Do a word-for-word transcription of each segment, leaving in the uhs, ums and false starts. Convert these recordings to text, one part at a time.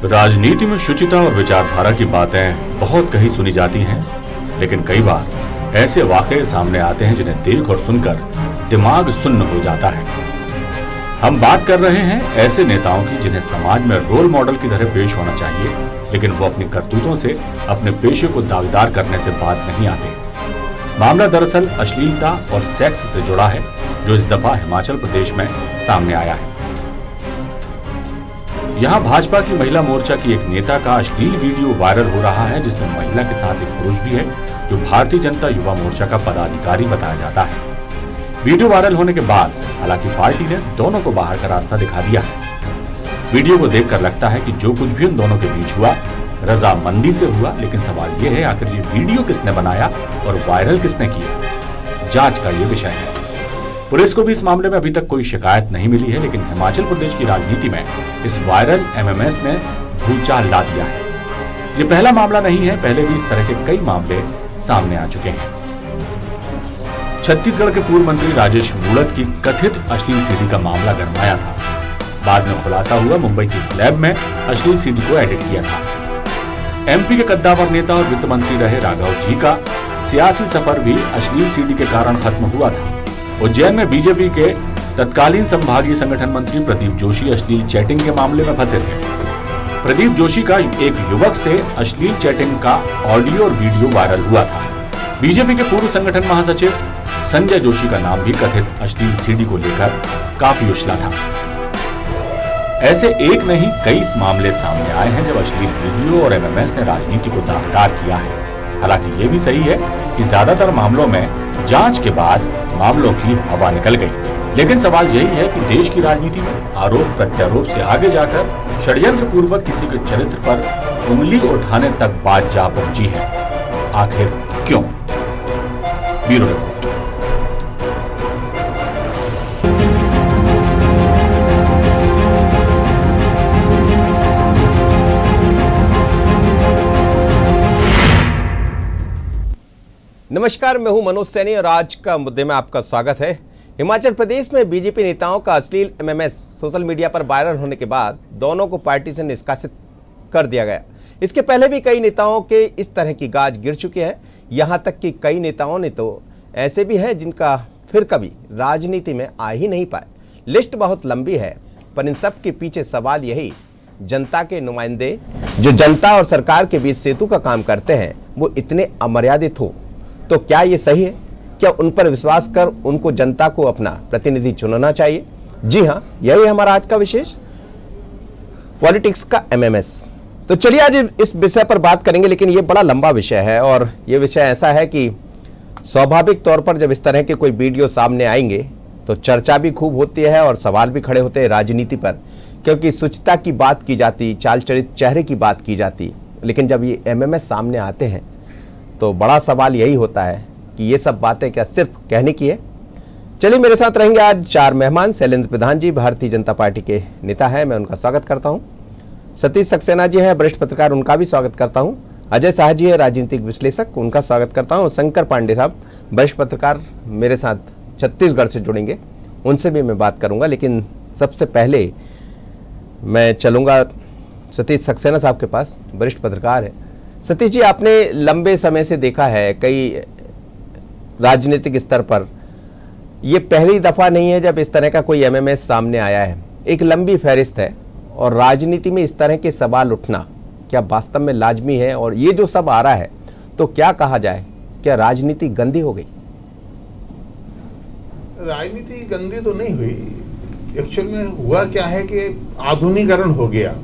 राजनीति में शुचिता और विचारधारा की बातें बहुत कहीं सुनी जाती हैं, लेकिन कई बार ऐसे वाकये सामने आते हैं जिन्हें देख और सुनकर दिमाग सुन्न हो जाता है। हम बात कर रहे हैं ऐसे नेताओं की जिन्हें समाज में रोल मॉडल की तरह पेश होना चाहिए, लेकिन वो अपनी करतूतों से अपने पेशे को दागदार करने से बाज नहीं आते। मामला दरअसल अश्लीलता और सेक्स से जुड़ा है, जो इस दफा हिमाचल प्रदेश में सामने आया है। यहाँ भाजपा की महिला मोर्चा की एक नेता का अश्लील वीडियो वायरल हो रहा है, जिसमें महिला के साथ एक पुरुष भी है, जो भारतीय जनता युवा मोर्चा का पदाधिकारी बताया जाता है। वीडियो वायरल होने के बाद हालांकि पार्टी ने दोनों को बाहर का रास्ता दिखा दिया है। वीडियो को देखकर लगता है कि जो कुछ भी उन दोनों के बीच हुआ रजामंदी से हुआ, लेकिन सवाल यह है आखिर ये वीडियो किसने बनाया और वायरल किसने किया। जांच का ये विषय है। पुलिस को भी इस मामले में अभी तक कोई शिकायत नहीं मिली है, लेकिन हिमाचल प्रदेश की राजनीति में इस वायरल एमएमएस ने भूचाल ला दिया है। ये पहला मामला नहीं है, पहले भी इस तरह के कई मामले सामने आ चुके हैं। छत्तीसगढ़ के पूर्व मंत्री राजेश मूणत की कथित अश्लील सीडी का मामला गरमाया था। बाद में खुलासा हुआ मुंबई की लैब में अश्लील सीडी को एडिट किया था। एमपी के कद्दावर नेता और वित्त मंत्री रहे राघव जी का सियासी सफर भी अश्लील सीडी के कारण खत्म हुआ था। उज्जैन में बीजेपी के तत्कालीन संभागीय संगठन मंत्री प्रदीप जोशी अश्लील चैटिंग के मामले में फंसे थे। प्रदीप जोशी का एक युवक से अश्लील चैटिंग का ऑडियो और वीडियो वायरल हुआ था। बीजेपी के पूर्व संगठन महासचिव संजय जोशी का नाम भी कथित अश्लील सीडी को लेकर काफी उछला था। ऐसे एक नहीं कई मामले सामने आए हैं जब अश्लील वीडियो और एमएमएस ने राजनीति को दागदार किया है। हालांकि ये भी सही है कि ज्यादातर मामलों में जांच के बाद मामलों की हवा निकल गई, लेकिन सवाल यही है कि देश की राजनीति में आरोप प्रत्यारोप से आगे जाकर षड्यंत्र पूर्वक किसी के चरित्र पर उंगली उठाने तक बात जा पहुंची है। आखिर क्यों? Bureau report. नमस्कार, मैं हूं मनोज सैनी और आज का मुद्दे में आपका स्वागत है। हिमाचल प्रदेश में बीजेपी नेताओं का अश्लील एमएमएस सोशल मीडिया पर वायरल होने के बाद दोनों को पार्टी से निष्कासित कर दिया गया। इसके पहले भी कई नेताओं के इस तरह की गाज गिर चुके हैं। यहां तक कि कई नेताओं ने तो ऐसे भी हैं जिनका फिर कभी राजनीति में आ ही नहीं पाए। लिस्ट बहुत लंबी है, पर इन सब के पीछे सवाल यही, जनता के नुमाइंदे जो जनता और सरकार के बीच सेतु का काम करते हैं वो इतने अमर्यादित हो तो क्या ये सही है? क्या उन पर विश्वास कर उनको जनता को अपना प्रतिनिधि चुनना चाहिए? जी हाँ, यही हमारा आज का विशेष पॉलिटिक्स का एमएमएस। तो चलिए आज इस विषय पर बात करेंगे, लेकिन ये बड़ा लंबा विषय है और ये विषय ऐसा है कि स्वाभाविक तौर पर जब इस तरह के कोई वीडियो सामने आएंगे तो चर्चा भी खूब होती है और सवाल भी खड़े होते हैं राजनीति पर, क्योंकि शुचिता की बात की जाती, चाल चरित चेहरे की बात की जाती। लेकिन जब ये एमएमएस सामने आते हैं तो बड़ा सवाल यही होता है कि ये सब बातें क्या सिर्फ कहने की है? चलिए, मेरे साथ रहेंगे आज चार मेहमान। शैलेंद्र प्रधान जी भारतीय जनता पार्टी के नेता हैं, मैं उनका स्वागत करता हूं। सतीश सक्सेना जी हैं वरिष्ठ पत्रकार, उनका भी स्वागत करता हूं। अजय शाह जी है राजनीतिक विश्लेषक, उनका स्वागत करता हूं। शंकर पांडे साहब वरिष्ठ पत्रकार मेरे साथ छत्तीसगढ़ से जुड़ेंगे, उनसे भी मैं बात करूँगा। लेकिन सबसे पहले मैं चलूँगा सतीश सक्सेना साहब के पास, वरिष्ठ पत्रकार है। सतीश जी, आपने लंबे समय से देखा है कई राजनीतिक स्तर पर, ये पहली दफ़ा नहीं है जब इस तरह का कोई एमएमएस सामने आया है। एक लंबी फहरिस्त है और राजनीति में इस तरह के सवाल उठना क्या वास्तव में लाजमी है? और ये जो सब आ रहा है तो क्या कहा जाए, क्या राजनीति गंदी हो गई? राजनीति गंदी तो नहीं हुई। एक्चुअल में हुआ क्या है कि आधुनिकीकरण हो गया।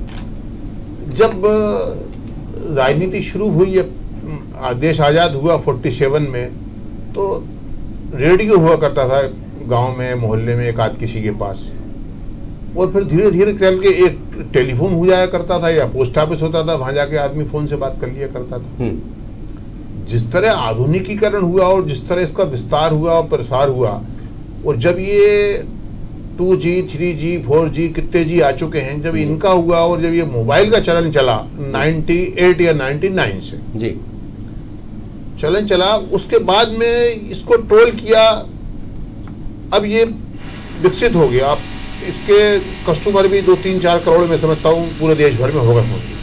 जब राजनीति शुरू हुई, देश आज़ाद हुआ सैंतालीस में, तो रेडियो हुआ करता था गांव में, मोहल्ले में, एक आध किसी के पास, और फिर धीरे धीरे चल के एक टेलीफोन हो जाया करता था या पोस्ट ऑफिस होता था, वहां जाके आदमी फोन से बात कर लिया करता था। जिस तरह आधुनिकीकरण हुआ और जिस तरह इसका विस्तार हुआ और प्रसार हुआ, और जब ये two G, three G, four G, कितने जी आ चुके हैं, जब इनका हुआ और जब ये मोबाइल का चलन चला अट्ठानवे या निन्यानवे से जी चलन चला, उसके बाद में इसको ट्रोल किया। अब ये विकसित हो गया। आप इसके कस्टमर भी दो तीन चार करोड़ में समझता हूँ पूरे देश भर में होगा होंगे।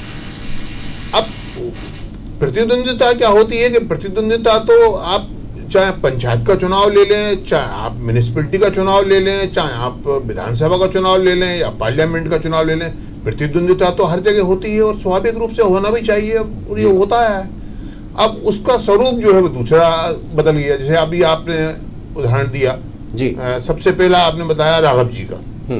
अब प्रतिद्वंदिता क्या होती है कि प्रतिद्वंदिता तो आप चाहे पंचायत का चुनाव ले लें, चाहे आप म्यूनिसिपैलिटी का चुनाव ले लें, चाहे आप विधानसभा का चुनाव ले लें या पार्लियामेंट का चुनाव ले लें, प्रतिद्वंदिता तो हर जगह होती है और स्वाभाविक रूप से होना भी चाहिए और ये होता है। अब उसका स्वरूप जो है वो दूसरा बदल गया। जैसे अभी आपने उदाहरण दिया जी, आ, सबसे पहला आपने बताया राघव जी का,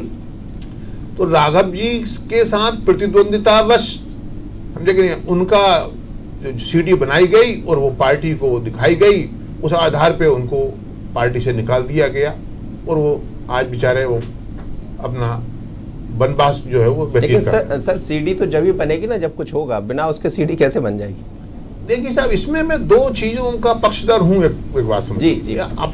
तो राघव जी के साथ प्रतिद्वंदिता बस समझे कि नहीं, उनका सीडी बनाई गई और वो पार्टी को दिखाई गई, उस आधार पे उनको पार्टी से निकाल दिया गया और वो आज बेचारे वो अपना वनवास जो है वो व्यतीत लेकिन कर। सर, सर सीडी तो जब ही बनेगी ना जब कुछ होगा, बिना उसके सीडी कैसे बन जाएगी? देखिए साहब, इसमें मैं दो चीजों का पक्षधर हूँ। एक, एक बात समझिए, जी, जी।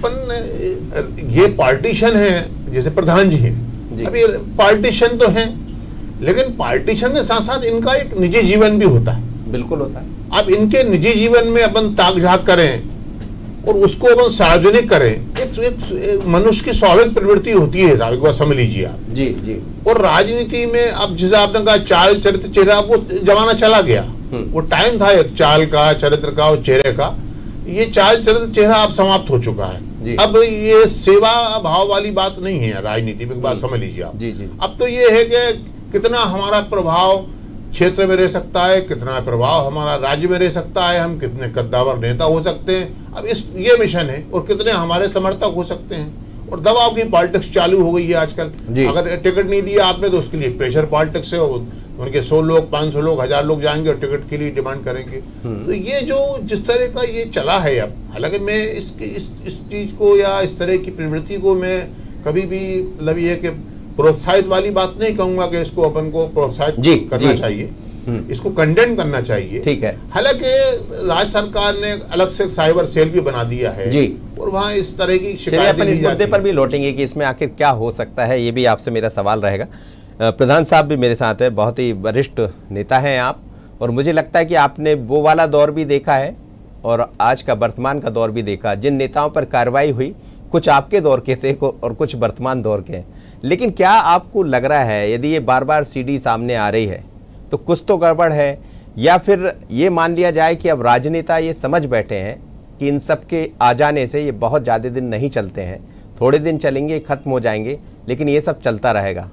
अपन ये पार्टीशन है, जैसे प्रधान जी हैं, अब ये पार्टीशन तो है, लेकिन पार्टीशन के साथ साथ इनका एक निजी जीवन भी होता है। बिल्कुल होता है। अब इनके निजी जीवन में अपन ताक झाक करें और उसको अपन सार्वजनिक करें, एक, एक, एक मनुष्य की स्वाभाविक प्रवृत्ति होती है साहब, एक बार समझ लीजिए आप। जी जी। और राजनीति में अब जैसे आपने कहा चाल चरित्र चेहरा, वो जमाना चला गया, वो टाइम था एक चाल का, चरित्र का और चेहरे का। ये चाल चरित्र चेहरा अब समाप्त हो चुका है। अब ये सेवा भाव वाली बात नहीं है राजनीति में, एक बात समझ लीजिए आप। जी जी। अब तो ये है कि कितना हमारा प्रभाव क्षेत्र में रह सकता है, कितना प्रभाव हमारा राज्य में रह सकता है, हम कितने कद्दावर नेता हो सकते हैं, अब इस ये मिशन है, और कितने हमारे समर्थक हो सकते हैं। और दबाव की पॉलिटिक्स चालू हो गई है आजकल। अगर टिकट नहीं दिया आपने तो उसके लिए प्रेशर पॉलिटिक्स है, उनके सौ लोग, पाँच सौ लोग, हजार लोग जाएंगे और टिकट के लिए डिमांड करेंगे। तो ये जो जिस तरह का ये चला है अब, हालांकि मैं इसकी इस इस चीज को या इस तरह की प्रवृत्ति को मैं कभी भी मतलब ये कि प्रोत्साहित वाली बात नहीं कहूंगा कि इसको अपन को प्रोत्साहित जी, करना जी, चाहिए, इसको कंडेम करना चाहिए। ठीक है। हालांकि राज्य सरकार ने अलग से साइबर सेल भी बना दिया है जी, और वहाँ इस तरह की शिकायत अपन इस मुद्दे पर भी लौटेंगे कि इसमें आखिर क्या हो सकता है, ये भी आपसे मेरा सवाल रहेगा। प्रधान साहब भी मेरे साथ है, बहुत ही वरिष्ठ नेता हैं आप, और मुझे लगता है कि आपने वो वाला दौर भी देखा है और आज का वर्तमान का दौर भी देखा। जिन नेताओं पर कार्रवाई हुई, कुछ आपके दौर के थे और कुछ वर्तमान दौर के हैं। लेकिन क्या आपको लग रहा है यदि ये बार बार सीडी सामने आ रही है तो कुछ तो गड़बड़ है, या फिर ये मान लिया जाए कि अब राजनेता ये समझ बैठे हैं कि इन सब के आ जाने से ये बहुत ज़्यादा दिन नहीं चलते हैं, थोड़े दिन चलेंगे, खत्म हो जाएंगे, लेकिन ये सब चलता रहेगा?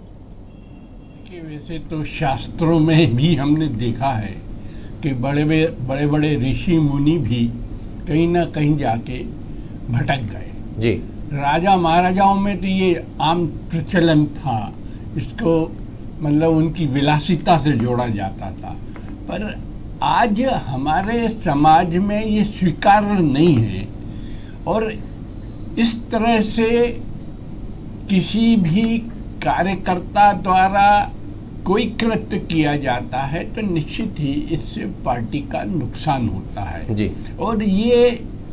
वैसे तो शास्त्रों में भी हमने देखा है कि बड़े बड़े बड़े ऋषि मुनि भी कहीं ना कहीं जाके भटक गए जी। राजा महाराजाओं में तो ये आम प्रचलन था, इसको मतलब उनकी विलासिता से जोड़ा जाता था, पर आज हमारे समाज में ये स्वीकार्य नहीं है। और इस तरह से किसी भी कार्यकर्ता द्वारा कोई कृत्य किया जाता है तो निश्चित ही इससे पार्टी का नुकसान होता है जी। और ये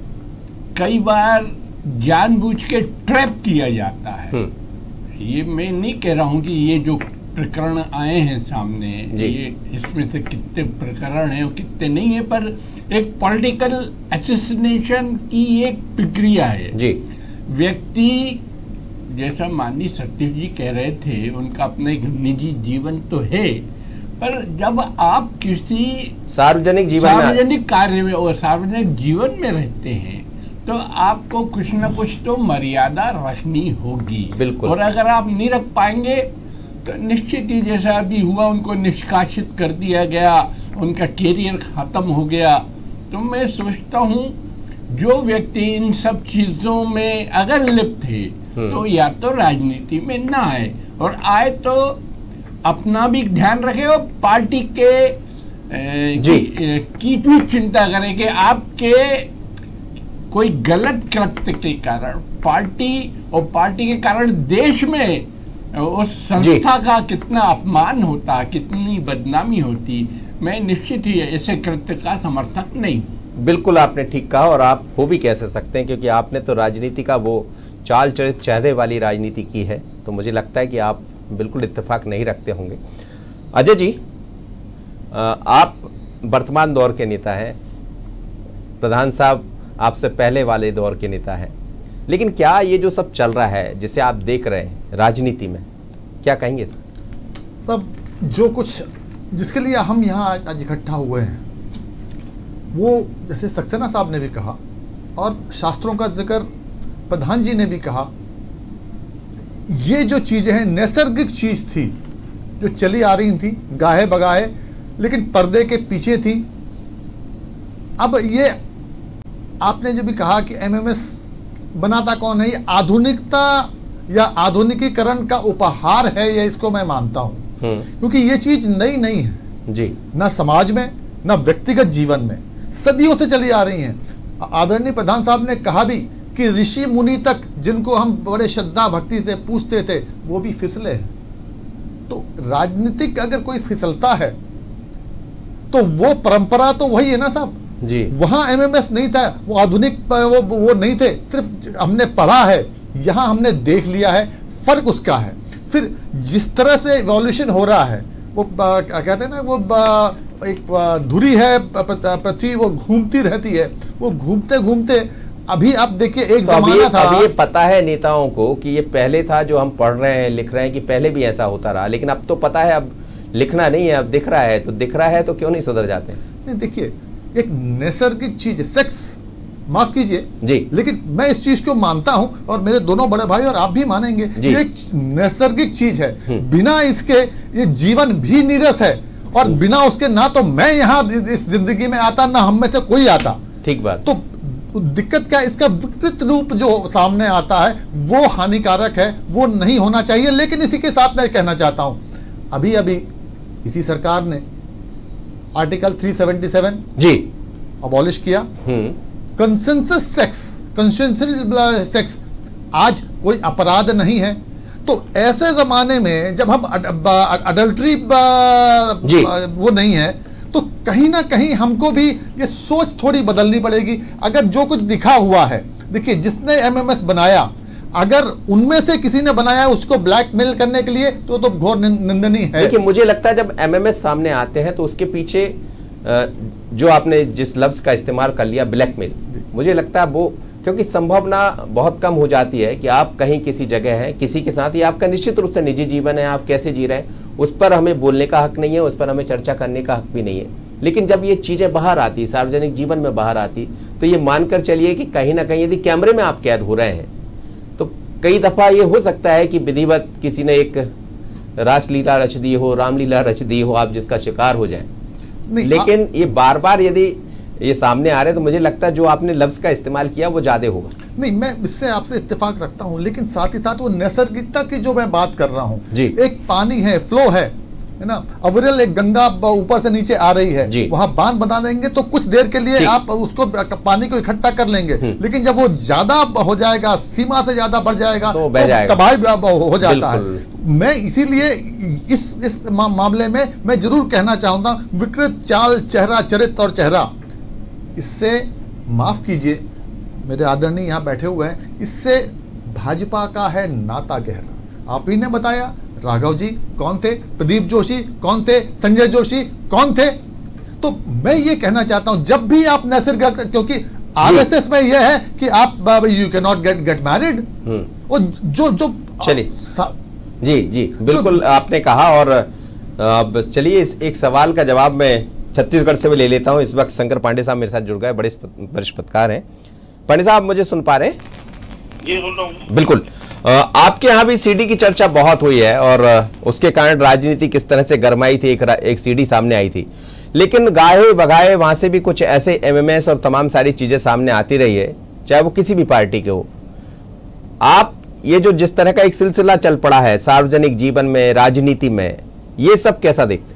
कई बार जानबूझ के ट्रैप किया जाता है। ये मैं नहीं कह रहा हूँ कि ये जो प्रकरण आए हैं सामने, ये इसमें से कितने प्रकरण हैं और कितने नहीं है, पर एक पॉलिटिकल असैसिनेशन की एक प्रक्रिया है जी। व्यक्ति, जैसा माननीय सतीश जी कह रहे थे, उनका अपना एक निजी जीवन तो है, पर जब आप किसी सार्वजनिक जीवन सार्वजनिक कार्य में और सार्वजनिक जीवन में रहते हैं तो आपको कुछ न कुछ तो मर्यादा रखनी होगी। बिल्कुल। और अगर आप नहीं रख पाएंगे तो निश्चित ही जैसा अभी हुआ, उनको निष्कासित कर दिया गया, उनका कैरियर खत्म हो गया। तो मैं सोचता हूँ जो व्यक्ति इन सब चीजों में अगर लिप्त है तो या तो राजनीति में ना आए, और आए तो अपना भी ध्यान रखे और पार्टी के ए, की, ए, की भी चिंता करें कि आपके कोई गलत कृत्य के कारण पार्टी और पार्टी के कारण देश में उस संस्था का कितना अपमान होता, कितनी बदनामी होती। मैं निश्चित ही ऐसे कृत्य का समर्थक नहीं। बिल्कुल आपने ठीक कहा, और आप हो भी कैसे सकते हैं क्योंकि आपने तो राजनीति का वो चाल चरित चेहरे वाली राजनीति की है, तो मुझे लगता है कि आप बिल्कुल इत्तेफाक नहीं रखते होंगे। अजय जी, आप वर्तमान दौर के नेता हैं, प्रधान साहब आपसे पहले वाले दौर के नेता हैं, लेकिन क्या ये जो सब चल रहा है जिसे आप देख रहे हैं राजनीति में, क्या कहेंगे सर? सब जो कुछ जिसके लिए हम यहाँ आज इकट्ठा हुए हैं, वो जैसे सक्सेना साहब ने भी कहा और शास्त्रों का जिक्र प्रधान जी ने भी कहा, ये जो चीज़ें हैं नैसर्गिक चीज़ थी जो चली आ रही थी गाहे बगाहे, लेकिन पर्दे के पीछे थी। अब ये आपने जो भी कहा कि एमएमएस बनाता कौन है, ये आधुनिकता या आधुनिकीकरण का उपहार है, ये इसको मैं मानता हूँ, क्योंकि ये चीज नई नहीं है जी, ना समाज में ना व्यक्तिगत जीवन में, सदियों से चली आ रही हैं। आदरणीय प्रधान साहब ने कहा भी कि ऋषि मुनि तक जिनको हम बड़े श्रद्धा भक्ति से पूछते थे वो भी फिसले हैं। तो राजनीतिक अगर कोई फिसलता है तो वो परंपरा तो वही है ना साहब जी। वहां एमएमएस नहीं था, वो आधुनिक वो वो नहीं थे, सिर्फ हमने पढ़ा है, यहाँ हमने देख लिया है, फर्क उसका है। फिर जिस तरह से इवोल्यूशन हो रहा है, वो क्या कहते हैं ना, वो बा, एक धुरी है पृथ्वी, वो घूमती रहती है, वो घूमते घूमते अभी आप देखिए एक तो जमाना अभी, था। अभी ये पता है नेताओं को कि ये पहले था जो हम पढ़ रहे हैं लिख रहे हैं कि पहले भी ऐसा होता रहा, लेकिन अब तो पता है, अब लिखना नहीं है, अब दिख रहा है। तो दिख रहा है तो क्यों नहीं सुधर जाते? नहीं, देखिए एक नैसर्गिक चीज है सेक्स, माफ कीजिए जी, लेकिन मैं इस चीज को मानता हूं और मेरे दोनों बड़े भाई और आप भी मानेंगे, ये एक नैसर्गिक चीज है। बिना इसके ये जीवन भी नीरस है, और बिना उसके ना तो मैं यहाँ इस जिंदगी में आता, ना हम में से कोई आता। ठीक बात। तो दिक्कत क्या, इसका विकृत रूप जो सामने आता है वो हानिकारक है, वो नहीं होना चाहिए। लेकिन इसी के साथ मैं कहना चाहता हूं, अभी अभी इसी सरकार ने आर्टिकल तीन सौ सतहत्तर जी अबॉलिश किया। कंसेंसस सेक्स, कंसेंसुअल सेक्स आज कोई अपराध नहीं है। तो ऐसे जमाने में जब हम अडल्ट्री वो नहीं है, तो कहीं ना कहीं हमको भी ये सोच थोड़ी बदलनी पड़ेगी। अगर जो कुछ दिखा हुआ है, देखिए जिसने एमएमएस बनाया, अगर उनमें से किसी ने बनाया उसको ब्लैकमेल करने के लिए, तो तो घोर निंदनीय है। देखिए मुझे लगता है जब एमएमएस सामने आते हैं तो उसके पीछे जो आपने जिस लफ्ज का इस्तेमाल कर लिया ब्लैकमेल, मुझे लगता है वो, क्योंकि संभावना बहुत कम हो जाती है कि आप कहीं किसी जगह हैं किसी के साथ, ये आपका निश्चित रूप से निजी जीवन है, आप कैसे जी रहे हैं उस पर हमें बोलने का हक नहीं है, उस पर हमें चर्चा करने का हक भी नहीं है। लेकिन जब ये चीज़ें बाहर आती, सार्वजनिक जीवन में बाहर आती, तो ये मानकर चलिए कि कहीं ना कहीं यदि कैमरे में आप कैद हो रहे हैं तो कई दफ़ा ये हो सकता है कि विधिवत किसी ने एक रासलीला रच दी हो, रामलीला रच दी हो, आप जिसका शिकार हो जाए। लेकिन ये बार बार यदि ये सामने आ रहे तो मुझे लगता है जो आपने लफ्ज का इस्तेमाल किया वो ज्यादा होगा। नहीं, मैं इससे आपसे इत्तेफाक रखता हूं, लेकिन साथ ही साथ वो नैसर्गिकता की जो मैं बात कर रहा हूं, एक पानी है, फ्लो है है ना, अविरल एक गंगा ऊपर से नीचे आ रही है, वहां बांध बना देंगे तो कुछ देर के लिए आप उसको पानी को इकट्ठा कर लेंगे, लेकिन जब वो ज्यादा हो जाएगा, सीमा से ज्यादा बढ़ जाएगा तो तबाही हो जाता है। मैं इसीलिए इस इस मामले में मैं जरूर कहना चाहूंगा, विकृत चाल, चेहरा, चरित्र और चेहरा, इससे माफ कीजिए मेरे आदरणीय यहाँ बैठे हुए हैं, इससे भाजपा का है नाता गहरा। आप ही ने बताया राघव जी कौन थे, प्रदीप जोशी कौन थे, संजय जोशी कौन थे। तो मैं ये कहना चाहता हूं जब भी आप नैसर्गिक, क्योंकि आरएसएस में यह है कि आप you can not get get married, और जो जो चलिए जी जी बिल्कुल आपने कहा। और अब चलिए इस एक सवाल का जवाब मैं छत्तीसगढ़ से भी ले लेता हूं। इस वक्त शंकर पांडे साहब मेरे साथ जुड़ गए, बड़े वरिष्ठ पत्रकार हैं। पांडे साहब मुझे सुन पा रहे हैं? जी सुन रहा हूं। बिल्कुल। आपके यहाँ भी सीडी की चर्चा बहुत हुई है और उसके कारण राजनीति किस तरह से गरमाई थी, एक, एक सीडी सामने आई थी, लेकिन गाहे बगाए वहां से भी कुछ ऐसे एमएमएस और तमाम सारी चीजें सामने आती रही है, चाहे वो किसी भी पार्टी के हो। आप ये जो जिस तरह का एक सिलसिला चल पड़ा है सार्वजनिक जीवन में, राजनीति में, ये सब कैसा देखते हैं?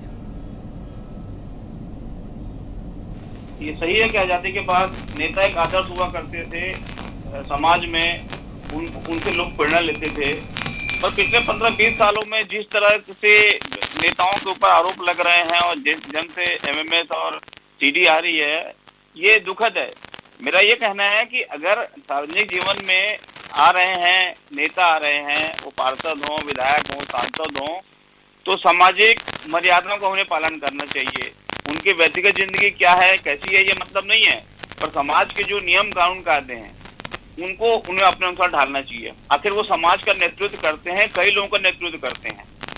ये सही है कि आजादी के बाद नेता एक आदर्श हुआ करते थे, समाज में उन, उनसे लोग प्रेरणा लेते थे। पर पिछले पंद्रह बीस सालों में जिस तरह से नेताओं के ऊपर आरोप लग रहे हैं और जिस ढंग से एमएमएस और सीडी आ रही है, ये दुखद है। मेरा ये कहना है कि अगर सार्वजनिक जीवन में आ रहे हैं नेता, आ रहे हैं, वो पार्षद हों, विधायक हों, सांसद हों, तो सामाजिक मर्यादाओं का उन्हें पालन करना चाहिए। उनकी व्यक्तिगत जिंदगी क्या है, कैसी है, ये मतलब नहीं है, पर समाज के जो नियम कानून कायदे हैं उनको उन्हें अपने अनुसार ढालना चाहिए। आखिर वो समाज का नेतृत्व करते हैं, कई लोगों का नेतृत्व करते हैं।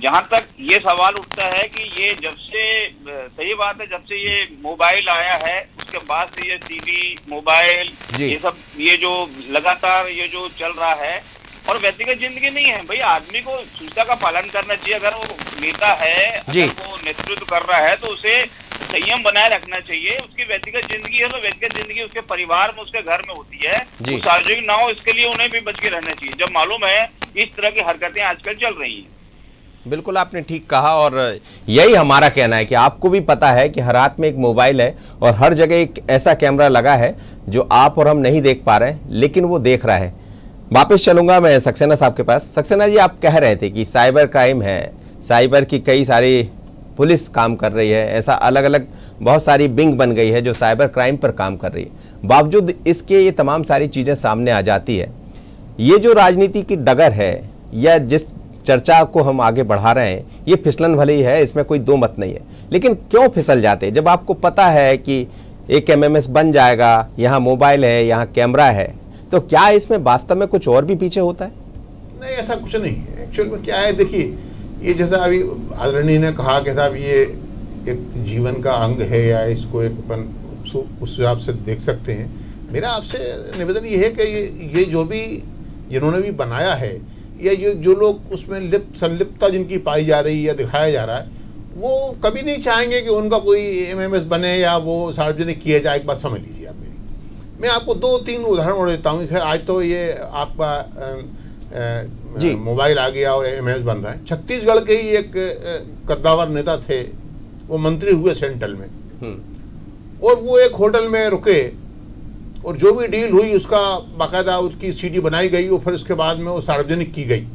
जहां तक ये सवाल उठता है कि ये जब से, सही बात है, जब से ये मोबाइल आया है उसके बाद से ये टीवी, मोबाइल, ये सब ये जो लगातार ये जो चल रहा है, और व्यक्तिगत जिंदगी नहीं है भाई। आदमी को सूचना का पालन करना चाहिए। अगर वो नेता है, अगर वो नेतृत्व कर रहा है तो उसे संयम बनाए रखना चाहिए। उसकी व्यक्तिगत जिंदगी है तो व्यक्तिगत जिंदगी उसके परिवार में, उसके घर में होती है, वो सार्वजनिक ना हो, इसके लिए उन्हें भी बच के रहना चाहिए जब मालूम है इस तरह की हरकतें आजकल चल रही हैं। बिल्कुल आपने ठीक कहा, और यही हमारा कहना है कि आपको भी पता है कि हर हाथ में एक मोबाइल है और हर जगह एक ऐसा कैमरा लगा है जो आप और हम नहीं देख पा रहे हैं, लेकिन वो देख रहा है। वापस चलूंगा मैं सक्सेना साहब के पास। सक्सेना जी, आप कह रहे थे कि साइबर क्राइम है, साइबर की कई सारी पुलिस काम कर रही है, ऐसा अलग अलग बहुत सारी विंग बन गई है जो साइबर क्राइम पर काम कर रही है। बावजूद इसके ये तमाम सारी चीज़ें सामने आ जाती है। ये जो राजनीति की डगर है या जिस चर्चा को हम आगे बढ़ा रहे हैं, ये फिसलन भले ही है, इसमें कोई दो मत नहीं है, लेकिन क्यों फिसल जाते हैं? जब आपको पता है कि एक एम एम एस बन जाएगा, यहाँ मोबाइल है, यहाँ कैमरा है, तो क्या इसमें वास्तव में कुछ और भी पीछे होता है? नहीं, ऐसा कुछ नहीं है। एक्चुअल में क्या है, देखिए, ये जैसा अभी आदरणीय ने कहा कि साहब ये एक जीवन का अंग है या इसको एक अपन उस हिसाब से देख सकते हैं। मेरा आपसे निवेदन ये है कि ये ये जो भी जिन्होंने भी बनाया है या ये जो लोग उसमें लिप्त संलिप्तता जिनकी पाई जा रही है या दिखाया जा रहा है, वो कभी नहीं चाहेंगे कि उनका कोई एम एम एस बने या वो सार्वजनिक किया जाए। एक बात समझ लीजिए आप मेरी। मैं आपको दो तीन उदाहरण और देता हूँ। खैर आज तो ये आपका मोबाइल आ गया और एम एम एस बन रहा है। छत्तीसगढ़ के ही एक कद्दावर नेता थे, वो मंत्री हुए सेंट्रल में, और वो एक होटल में रुके और जो भी डील हुई उसका बाकायदा उसकी सीडी बनाई गई और फिर उसके बाद में वो सार्वजनिक की गई।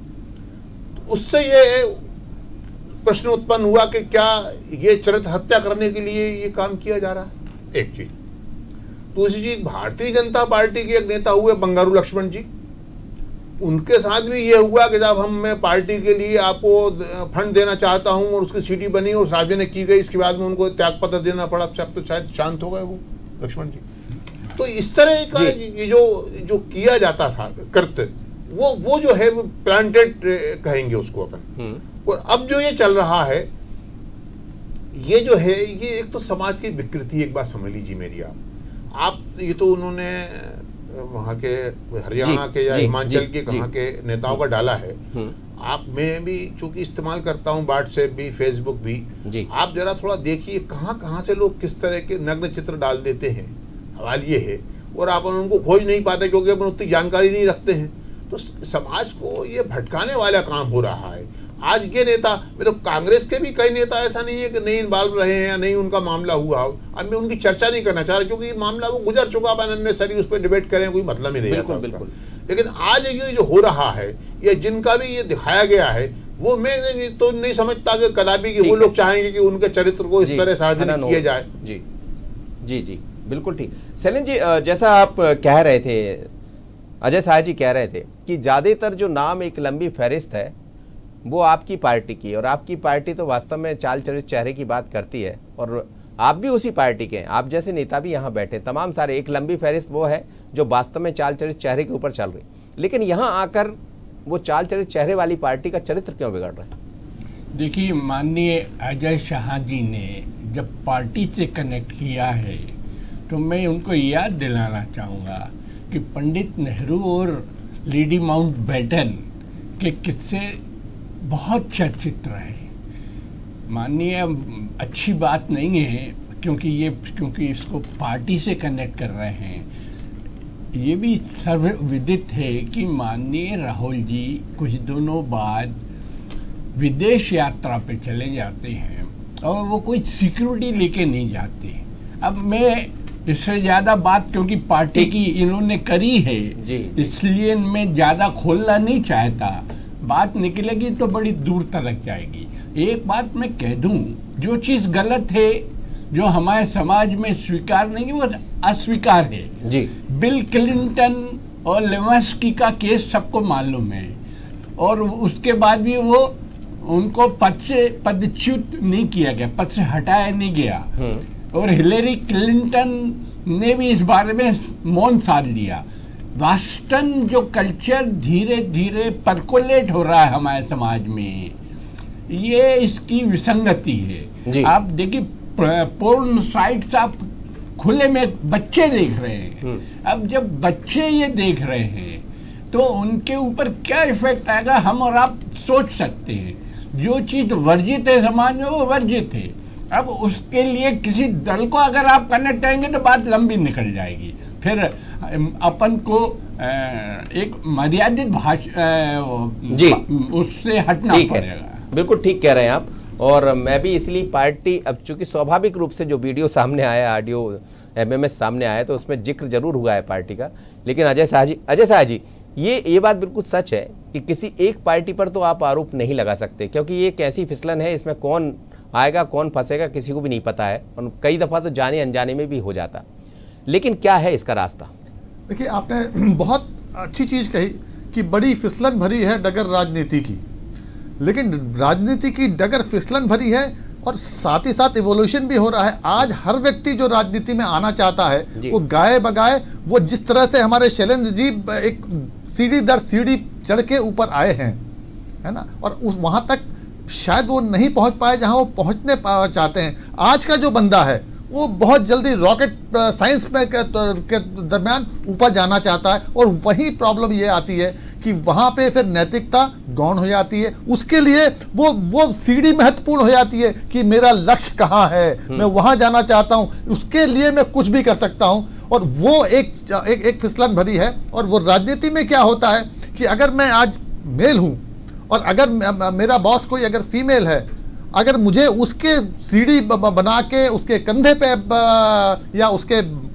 उससे ये प्रश्न उत्पन्न हुआ कि क्या ये चरित्र हत्या करने के लिए ये काम किया जा रहा है? एक चीज। दूसरी चीज, भारतीय जनता पार्टी के एक नेता हुए बंगारू लक्ष्मण जी, उनके साथ भी ये हुआ कि जब हम मैं पार्टी के लिए आपको फंड देना चाहता हूं और उसकी सीडी बनी और सार्वजनिक की गई, इसके बाद में उनको त्यागपत्र देना पड़ा। अब तो शायद शांत हो गए वो लक्ष्मण जी। तो इस तरह का ये जो जो किया जाता था कृत्य, वो वो जो है वो प्लांटेड कहेंगे उसको अपन। और अब जो ये चल रहा है, ये जो है ये एक तो समाज की विकृति। एक बात समझ लीजिए मेरी आप आप ये तो उन्होंने वहाँ के हरियाणा के या हिमाचल के कहाँ के नेताओं का डाला है। आप मैं भी चूंकि इस्तेमाल करता हूँ व्हाट्सएप भी, फेसबुक भी, आप जरा थोड़ा देखिए कहाँ कहाँ से लोग किस तरह के नग्न चित्र डाल देते हैं। सवाल ये है, और आप उनको खोज नहीं पाते क्योंकि अपन उतनी जानकारी नहीं रखते हैं। तो समाज को ये भटकाने वाला काम हो रहा है। आज ये नेता, मतलब कांग्रेस के भी कई नेता ऐसा नहीं है कि नहीं इन्वॉल्व रहे हैं या नहीं उनका मामला हुआ हो। अब मैं उनकी चर्चा नहीं करना चाह रहा क्योंकि ये मामला वो गुजर चुका, अपन सरी उस पर डिबेट करें कोई मतलब ही नहीं है। बिल्कुल। लेकिन आज ये जो हो रहा है, ये जिनका भी ये दिखाया गया है, वो मैं तो नहीं समझता कि कदापि कि वो लोग चाहेंगे कि उनके चरित्र को इस तरह सार्वजनिक किया जाए। जी जी जी बिल्कुल ठीक। सैलन जी, जैसा आप कह रहे थे, अजय शाह जी कह रहे थे कि ज़्यादातर जो नाम एक लंबी फहरिस्त है वो आपकी पार्टी की, और आपकी पार्टी तो वास्तव में चाल चरित्र चेहरे की बात करती है, और आप भी उसी पार्टी के हैं। आप जैसे नेता भी यहाँ बैठे, तमाम सारे, एक लंबी फहरिस्त वो है जो वास्तव में चाल चरित्र चेहरे के ऊपर चल रही। लेकिन यहाँ आकर वो चाल चरित्र चेहरे वाली पार्टी का चरित्र क्यों बिगड़ रहा है? देखिए, माननीय अजय शाह जी ने जब पार्टी से कनेक्ट किया है तो मैं उनको याद दिलाना चाहूँगा कि पंडित नेहरू और लेडी माउंटबेटन के किस्से बहुत चर्चित रहे। माननीय अच्छी बात नहीं है क्योंकि ये क्योंकि इसको पार्टी से कनेक्ट कर रहे हैं। ये भी सर्वविदित है कि माननीय राहुल जी कुछ दिनों बाद विदेश यात्रा पे चले जाते हैं और वो कोई सिक्योरिटी लेके नहीं जाते। अब मैं इससे ज़्यादा बात क्योंकि पार्टी की इन्होंने करी है जी, इसलिए मैं ज़्यादा खोलना नहीं चाहता। बात निकलेगी तो बड़ी दूर तक जाएगी। एक बात मैं कह दूं, जो चीज़ गलत है, जो हमारे समाज में स्वीकार नहीं है, वो अस्वीकार है जी। बिल क्लिंटन और लेविन्स्की का केस सबको मालूम है, और उसके बाद भी वो उनको पद से पदच्युत नहीं किया गया, पद से हटाया नहीं गया। और हिलेरी क्लिंटन ने भी इस बारे में मौन साध लिया। वास्टन जो कल्चर धीरे धीरे परकोलेट हो रहा है हमारे समाज में, ये इसकी विसंगति है। आप देखिए पोर्न साइट्स आप खुले में बच्चे देख रहे हैं। अब जब बच्चे ये देख रहे हैं तो उनके ऊपर क्या इफेक्ट आएगा हम और आप सोच सकते हैं। जो चीज वर्जित है समाज में वो वर्जित है। अब उसके लिए किसी दल को अगर आप करने चाहेंगे तो बात लंबी निकल जाएगी। फिर अपन को एक मर्यादित भाषा जी उससे हटना पड़ेगा। बिल्कुल ठीक कह रहे हैं आप। और मैं भी इसलिए पार्टी, अब चूंकि स्वाभाविक रूप से जो वीडियो सामने आया, ऑडियो एमएमएस सामने आया, तो उसमें जिक्र जरूर हुआ है पार्टी का। लेकिन अजय शाह जी अजय शाह जी ये ये बात बिल्कुल सच है कि किसी एक पार्टी पर तो आप आरोप नहीं लगा सकते, क्योंकि ये एक ऐसी फिसलन है, इसमें कौन आएगा कौन फंसेगा किसी को भी नहीं पता है, और कई दफ़ा तो जाने अनजाने में भी हो जाता। लेकिन क्या है इसका रास्ता? देखिए, आपने बहुत अच्छी चीज़ कही कि बड़ी फिसलन भरी है डगर राजनीति की, लेकिन राजनीति की डगर फिसलन भरी है और साथ ही साथ इवोल्यूशन भी हो रहा है। आज हर व्यक्ति जो राजनीति में आना चाहता है वो गाए बगाए, वो जिस तरह से हमारे शैलेंद्र जी एक सीढ़ी दर सीढ़ी चढ़ के ऊपर आए हैं, है ना, और उस वहाँ तक शायद वो नहीं पहुँच पाए जहाँ वो पहुँचने चाहते हैं। आज का जो बंदा है वो बहुत जल्दी रॉकेट साइंस में के, के दरमियान ऊपर जाना चाहता है, और वही प्रॉब्लम ये आती है कि वहाँ पे फिर नैतिकता गौण हो जाती है। उसके लिए वो वो सीढ़ी महत्वपूर्ण हो जाती है कि मेरा लक्ष्य कहाँ है, मैं वहाँ जाना चाहता हूँ, उसके लिए मैं कुछ भी कर सकता हूँ, और वो एक एक, एक फिसलन भरी है। और वो राजनीति में क्या होता है कि अगर मैं आज मेल हूँ और अगर मेरा बॉस कोई अगर फीमेल है, अगर मुझे उसके सीढ़ी बना के उसके कंधे पे या उसके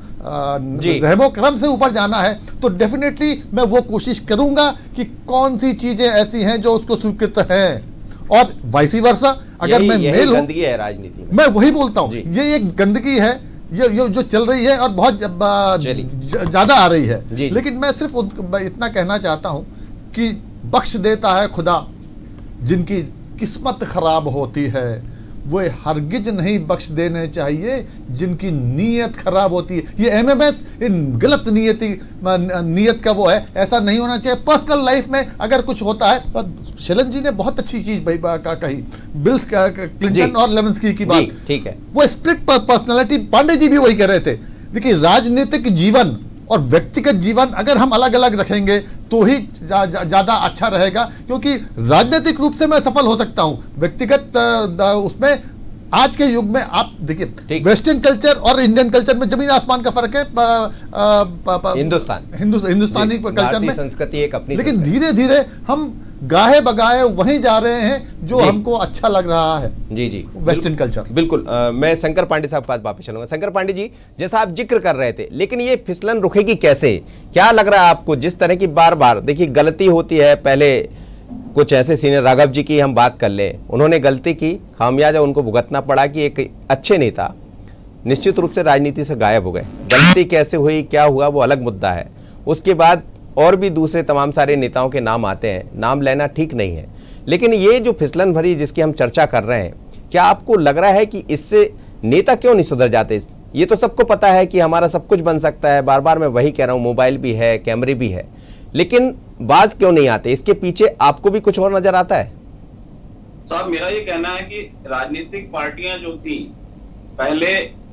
रहमो करम से ऊपर जाना है तो डेफिनेटली मैं वो कोशिश करूंगा कि कौन सी चीजें ऐसी हैं जो उसको स्वीकृत हैं, और वाइसी वर्सा। अगर मैं मेल हूं, गंदगी है राजनीति में, मैं वही बोलता हूं, ये एक गंदगी है ये, ये जो चल रही है और बहुत ज्यादा आ रही है। जी, लेकिन मैं सिर्फ इतना कहना चाहता हूं कि बख्श देता है खुदा जिनकी किस्मत खराब होती है, वो हरगिज नहीं बख्श देने चाहिए जिनकी नीयत खराब होती है। ये एमएमएस इन गलत नियति नीयत का वो है, ऐसा नहीं होना चाहिए। पर्सनल लाइफ में अगर कुछ होता है तो शैलेंद्र जी ने बहुत अच्छी चीज कही, बिल क्लिंटन और लेविंस्की की बात, ठीक है, वो स्प्लिट पर्सनालिटी, पांडे जी भी वही कह रहे थे। देखिए, राजनीतिक जीवन और व्यक्तिगत जीवन अगर हम अलग अलग रखेंगे तो ही जा, जा, ज्यादा अच्छा रहेगा, क्योंकि राजनीतिक रूप से मैं सफल हो सकता हूं, व्यक्तिगत उसमें आज के युग में आप देखिए वेस्टर्न कल्चर और इंडियन कल्चर में जमीन आसमान का फर्क है। हिंदुस्तान हिंदु, हिंदुस्तानी कल्चर में संस्कृति एक अपनी, लेकिन धीरे धीरे हम गाहे बगाए वहीं जा रहे हैं जो हमको अच्छा लग रहा है। जी जी, वेस्टर्न कल्चर। बिल्कुल। आ, मैं शंकर पांडे साहब के पास वापस चलूंगा। शंकर पांडे जी, जैसा आप जिक्र कर रहे थे, लेकिन ये फिसलन रुकेगी कैसे? क्या लग रहा है आपको? जिस तरह की बार बार देखिए गलती होती है, पहले कुछ ऐसे सीनियर, राघव जी की हम बात कर लें, उन्होंने गलती की, खामियाजा उनको भुगतना पड़ा कि एक अच्छे नेता निश्चित रूप से राजनीति से गायब हो गए। गलती कैसे हुई, क्या हुआ, वो अलग मुद्दा है। उसके बाद और भी दूसरे तमाम सारे नेताओं के नाम आते हैं, नाम लेना ठीक नहीं है, लेकिन ये जो फिसलन भरी जिसकी हम चर्चा कर रहे हैं, क्या आपको लग रहा है कि इससे नेता क्यों नहीं सुधर जाते? ये तो सबको पता है कि हमारा सब कुछ बन सकता है, बार बार मैं वही कह रहा हूँ, मोबाइल भी है, कैमरे भी है, लेकिन बाज क्यों नहीं आते? इसके पीछे आपको भी कुछ और नजर आता है? साहब, मेरा ये कहना है कि राजनीतिक पार्टियां जो थी, पहले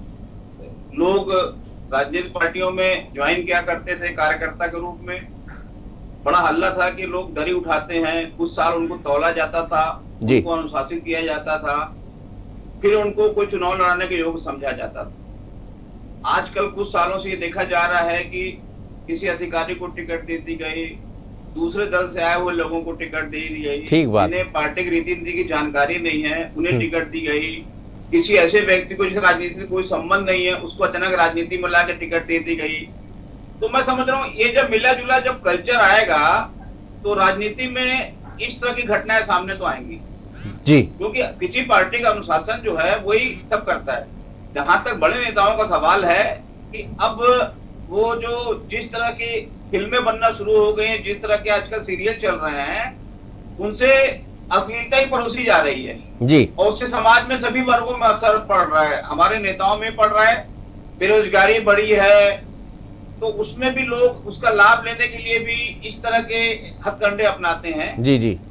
लोग राजनीतिक पार्टियों में ज्वाइन किया करते थे कार्यकर्ता के रूप में, बड़ा हल्ला था कि लोग दरी उठाते हैं, कुछ साल उनको तौला जाता था, उनको अनुशासित किया जाता था, फिर उनको कोई चुनाव लड़ाने के योग्य समझा जाता था। आजकल कुछ सालों से ये देखा जा रहा है कि किसी अधिकारी को टिकट दे दी गई, दूसरे दल से आए हुए लोगों को टिकट दे दी गई, जिन्हें पार्टी की रीति नीति की जानकारी नहीं है उन्हें टिकट दी गई, किसी ऐसे व्यक्ति को जिसे राजनीति से कोई संबंध नहीं है उसको अचानक राजनीति में लाकर टिकट दे दी गई। तो मैं समझ रहा हूँ ये जब मिला जुला जब कल्चर आएगा तो राजनीति में इस तरह की घटनाएं सामने तो आएंगी जी, क्योंकि किसी पार्टी का अनुशासन जो है वही सब करता है। जहां तक बड़े नेताओं का सवाल है कि अब वो जो जिस तरह की फिल्में बनना शुरू हो गई हैं, जिस तरह के आजकल सीरियल चल रहे हैं, उनसे अश्लीलता ही परोसी जा रही है जी, और उससे समाज में सभी वर्गों में असर पड़ रहा है, हमारे नेताओं में पड़ रहा है, बेरोजगारी बढ़ी है, तो उसमें भी लोग उसका लाभ लेने के लिए भी इस तरह के हथकंडे अपनाते हैं। जी जी,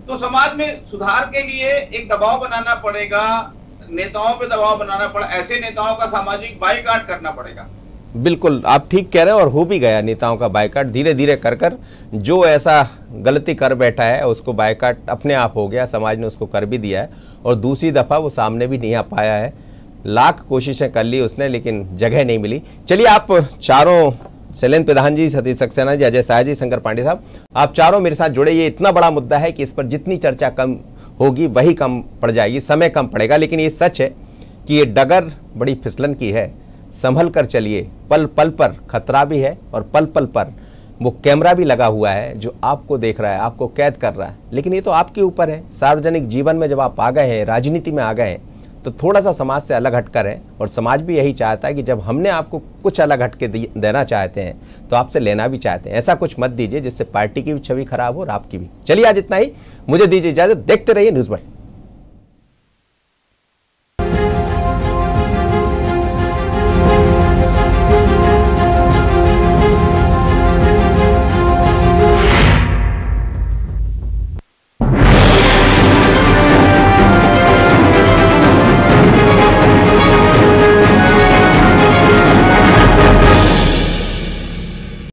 तो समाज में सुधार के लिए एक दबाव बनाना पड़ेगा, नेताओं पे दबाव बनाना पड़ा, ऐसे नेताओं का सामाजिक बाइकाट करना पड़ेगा। बिल्कुल आप ठीक कह रहे हैं, और हो भी गया नेताओं का बाइकाट धीरे धीरे कर कर। जो ऐसा गलती कर बैठा है उसको बाइकाट अपने आप हो गया, समाज ने उसको कर भी दिया है, और दूसरी दफ़ा वो सामने भी नहीं आ पाया है। लाख कोशिशें कर ली उसने लेकिन जगह नहीं मिली। चलिए आप चारों, शैलेंद्र प्रधान जी, सतीश सक्सेना जी, अजय शाह जी, शंकर पांडे साहब, आप चारों मेरे साथ जुड़े। ये इतना बड़ा मुद्दा है कि इस पर जितनी चर्चा कम होगी वही कम पड़ जाएगी, समय कम पड़ेगा। लेकिन ये सच है कि ये डगर बड़ी फिसलन की है, संभल कर चलिए। पल पल पर खतरा भी है और पल पल पर वो कैमरा भी लगा हुआ है जो आपको देख रहा है, आपको कैद कर रहा है। लेकिन ये तो आपके ऊपर है। सार्वजनिक जीवन में जब आप आ गए हैं, राजनीति में आ गए हैं, तो थोड़ा सा समाज से अलग हटकर है, और समाज भी यही चाहता है कि जब हमने आपको कुछ अलग हटके देना चाहते हैं तो आपसे लेना भी चाहते हैं। ऐसा कुछ मत दीजिए जिससे पार्टी की भी छवि खराब हो और आपकी भी। चलिए आज इतना ही, मुझे दीजिए इजाजत। देखते रहिए न्यूज़ वर्ल्ड।